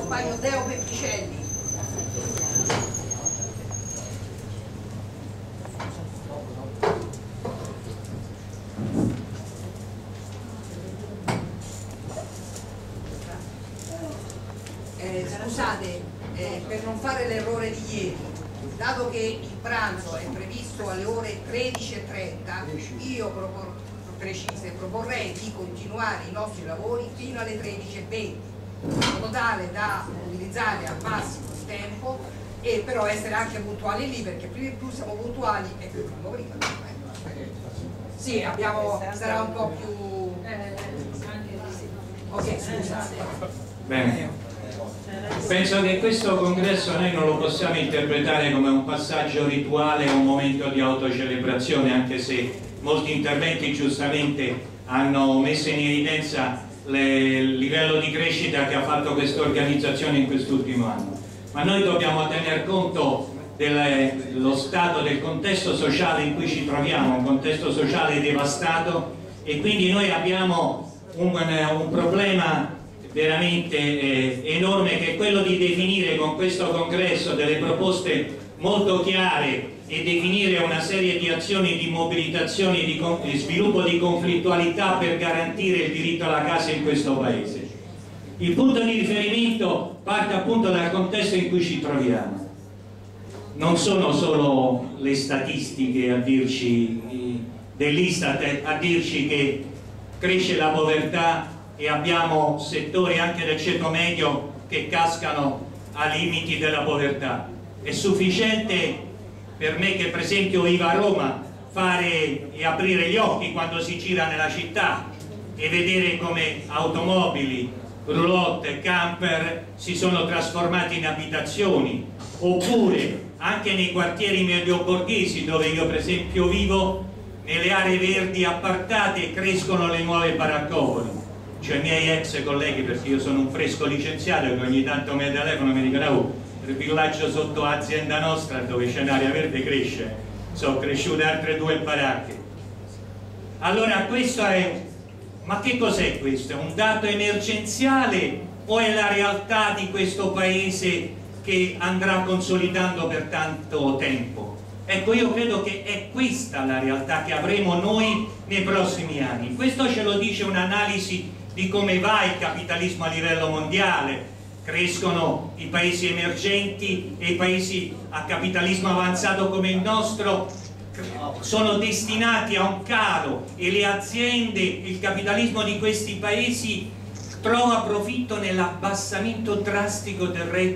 compagno Deo Petricelli. Scusate, per non fare l'errore di ieri, dato che il pranzo è previsto alle ore 13:30, io proporrei di continuare i nostri lavori fino alle 13:20, in modo tale da utilizzare al massimo il tempo e però essere anche puntuali lì, perché più siamo puntuali e più prima. Sì, sarà un po' più... Ok, scusate. Bene. Penso che questo congresso noi non lo possiamo interpretare come un passaggio rituale o un momento di autocelebrazione, anche se molti interventi giustamente hanno messo in evidenza il livello di crescita che ha fatto questa organizzazione in quest'ultimo anno. Ma noi dobbiamo tener conto dello stato, del contesto sociale in cui ci troviamo, un contesto sociale devastato, e quindi noi abbiamo un problema veramente enorme, che è quello di definire con questo congresso delle proposte molto chiare e definire una serie di azioni di mobilitazione e di sviluppo di conflittualità per garantire il diritto alla casa in questo paese. Il punto di riferimento parte appunto dal contesto in cui ci troviamo. Non sono solo le statistiche a dirci dell'Istat a dirci che cresce la povertà e abbiamo settori anche del ceto medio che cascano ai limiti della povertà. È sufficiente per me, che per esempio vivo a Roma, fare e aprire gli occhi quando si gira nella città e vedere come automobili, roulotte, camper si sono trasformati in abitazioni, oppure anche nei quartieri medio-borghesi dove io per esempio vivo, nelle aree verdi appartate crescono le nuove baraccopoli. Cioè i miei ex colleghi, perché io sono un fresco licenziato che ogni tanto mi telefono e mi dicono: oh, il villaggio sotto azienda nostra dove c'è un'area verde cresce, sono cresciute altre 2 baracche. Allora questo è... ma che cos'è questo? È un dato emergenziale o è la realtà di questo paese che andrà consolidando per tanto tempo? Ecco, io credo che è questa la realtà che avremo noi nei prossimi anni. Questo ce lo dice un'analisi di come va il capitalismo a livello mondiale. Crescono i paesi emergenti e i paesi a capitalismo avanzato come il nostro sono destinati a un calo, e le aziende, il capitalismo di questi paesi trova profitto nell'abbassamento drastico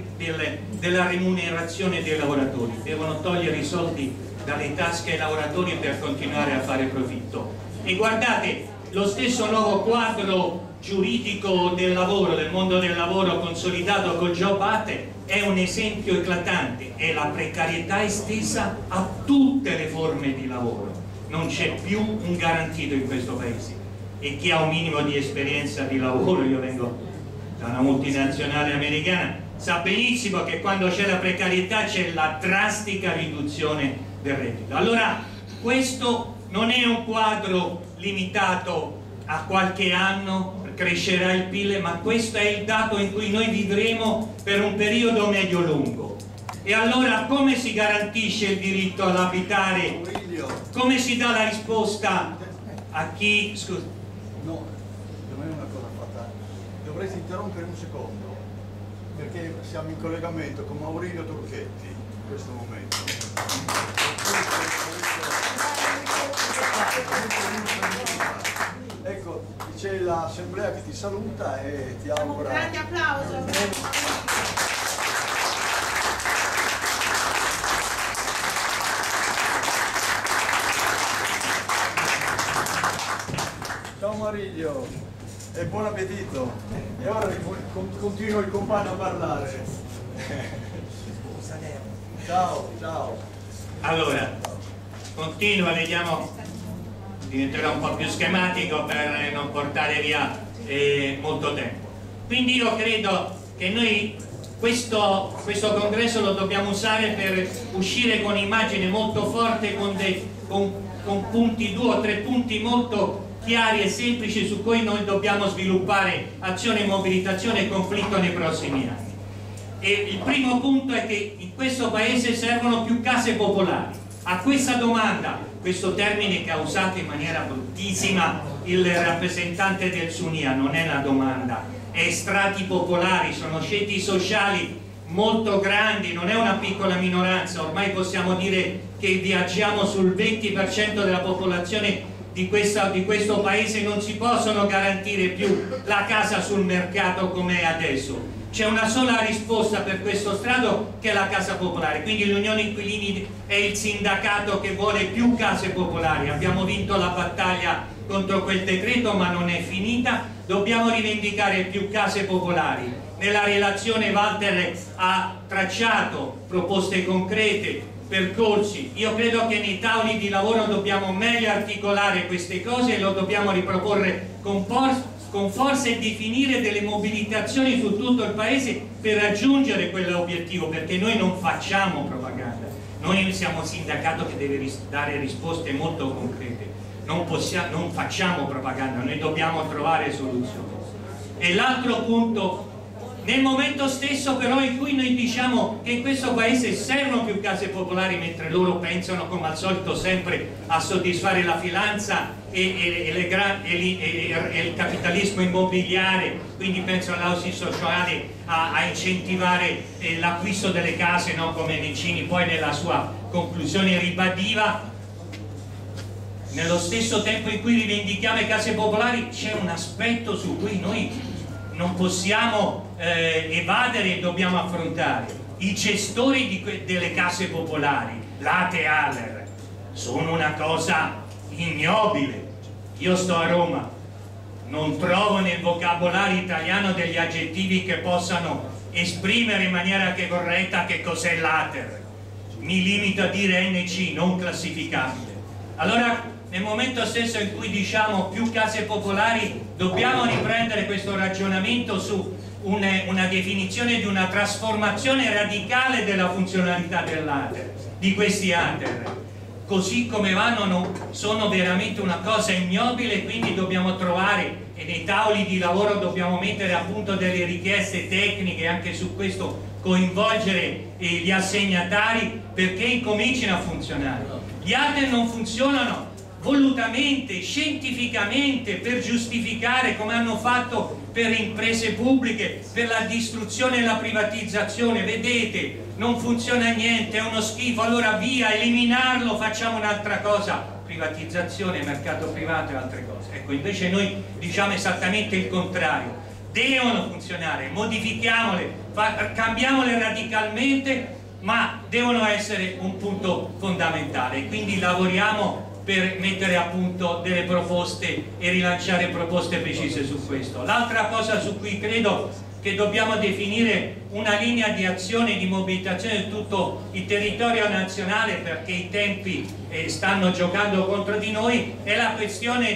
della remunerazione dei lavoratori. Devono togliere i soldi dalle tasche ai lavoratori per continuare a fare profitto. E guardate, lo stesso nuovo quadro giuridico del lavoro, del mondo del lavoro consolidato col Job Act, è un esempio eclatante. È la precarietà estesa a tutte le forme di lavoro. Non c'è più un garantito in questo paese, e chi ha un minimo di esperienza di lavoro, io vengo da una multinazionale americana, sa benissimo che quando c'è la precarietà c'è la drastica riduzione del reddito. Allora questo non è un quadro limitato a qualche anno, crescerà il PIL, ma questo è il dato in cui noi vivremo per un periodo medio-lungo. E allora come si garantisce il diritto all'abitare? Come si dà la risposta a chi... Scusa. No, per me è una cosa fatta. Dovresti interrompere un secondo, perché siamo in collegamento con Maurizio Turchetti in questo momento. Ecco, c'è l'assemblea che ti saluta e ti augura... Un grande applauso. Ciao Mariglio e buon appetito. E ora continuo il compagno a parlare. Ciao, ciao. Allora, continua, vediamo, diventerà un po' più schematico per non portare via molto tempo. Quindi io credo che noi questo congresso lo dobbiamo usare per uscire con immagine molto forte, con punti, 2 o 3 punti molto chiari e semplici su cui noi dobbiamo sviluppare azione, mobilitazione e conflitto nei prossimi anni. E il primo punto è che in questo paese servono più case popolari. A questa domanda, questo termine che ha usato in maniera bruttissima il rappresentante del Sunia, non è una domanda, è strati popolari, sono ceti sociali molto grandi, non è una piccola minoranza, ormai possiamo dire che viaggiamo sul 20% della popolazione di questo paese, non si possono garantire più la casa sul mercato come è adesso. C'è una sola risposta per questo strato, che è la casa popolare, quindi l'Unione Inquilini è il sindacato che vuole più case popolari. Abbiamo vinto la battaglia contro quel decreto, ma non è finita, dobbiamo rivendicare più case popolari. Nella relazione Walter ha tracciato proposte concrete, percorsi. Io credo che nei tavoli di lavoro dobbiamo meglio articolare queste cose e lo dobbiamo riproporre con forza e definire delle mobilitazioni su tutto il paese per raggiungere quell'obiettivo, perché noi non facciamo propaganda, noi siamo un sindacato che deve dare risposte molto concrete, non facciamo propaganda, noi dobbiamo trovare soluzioni. E l'altro punto, nel momento stesso però in cui noi diciamo che in questo paese servono più case popolari, mentre loro pensano come al solito sempre a soddisfare la finanza e il capitalismo immobiliare, quindi penso all'housing sociale, a incentivare l'acquisto delle case, no? Come Nencini poi nella sua conclusione ribadiva. Nello stesso tempo in cui rivendichiamo le case popolari c'è un aspetto su cui noi non possiamo evadere e dobbiamo affrontare. I gestori delle case popolari, l'Ate Aller, sono una cosa ignobile. Io sto a Roma, non trovo nel vocabolario italiano degli aggettivi che possano esprimere in maniera che corretta che cos'è l'Ater. Mi limito a dire NC, non classificabile. Allora, nel momento stesso in cui diciamo più case popolari, dobbiamo riprendere questo ragionamento su una definizione di una trasformazione radicale della funzionalità dell'Ater, di questi Ater. Così come vanno sono veramente una cosa ignobile, quindi dobbiamo trovare, e nei tavoli di lavoro dobbiamo mettere a punto delle richieste tecniche, anche su questo coinvolgere gli assegnatari perché incomincino a funzionare. Gli Ater non funzionano volutamente, scientificamente, per giustificare, come hanno fatto per imprese pubbliche, per la distruzione e la privatizzazione. Vedete, non funziona niente, è uno schifo, allora via, eliminarlo, facciamo un'altra cosa, privatizzazione, mercato privato e altre cose. Ecco, invece noi diciamo esattamente il contrario, devono funzionare, modifichiamole, cambiamole radicalmente, ma devono essere un punto fondamentale, quindi lavoriamo per mettere a punto delle proposte e rilanciare proposte precise su questo. L'altra cosa su cui credo che dobbiamo definire una linea di azione e di mobilitazione di tutto il territorio nazionale, perché i tempi stanno giocando contro di noi, è la questione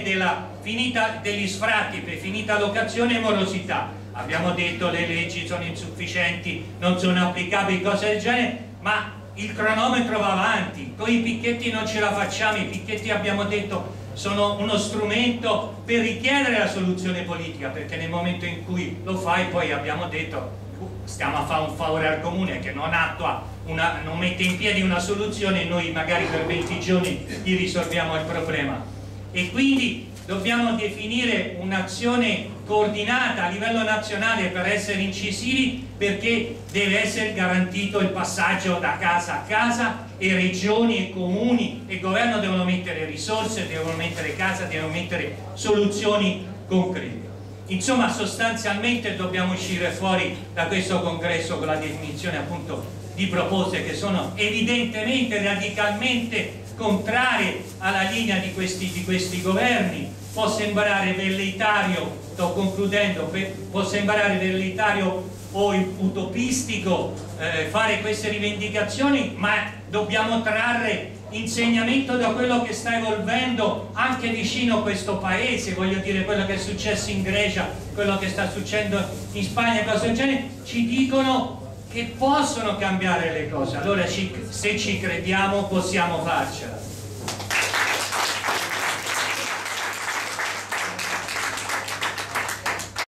degli sfratti per finita locazione e morosità. Abbiamo detto che le leggi sono insufficienti, non sono applicabili, cose del genere, ma il cronometro va avanti, con i picchetti non ce la facciamo. I picchetti, abbiamo detto, sono uno strumento per richiedere la soluzione politica, perché nel momento in cui lo fai poi abbiamo detto stiamo a fare un favore al comune che non attua non mette in piedi una soluzione e noi magari per 20 giorni gli risolviamo il problema. E quindi dobbiamo definire un'azione coordinata a livello nazionale per essere incisivi, perché deve essere garantito il passaggio da casa a casa e regioni e comuni e governo devono mettere risorse, devono mettere casa, devono mettere soluzioni concrete. Insomma, sostanzialmente dobbiamo uscire fuori da questo congresso con la definizione appunto di proposte che sono evidentemente radicalmente contrarie alla linea di questi governi. Può sembrare velleitario, sto concludendo, può sembrare velleitario o utopistico fare queste rivendicazioni, ma dobbiamo trarre insegnamento da quello che sta evolvendo anche vicino a questo paese. Voglio dire, quello che è successo in Grecia, quello che sta succedendo in Spagna, cose del genere, ci dicono che possono cambiare le cose. Allora se ci crediamo possiamo farcela.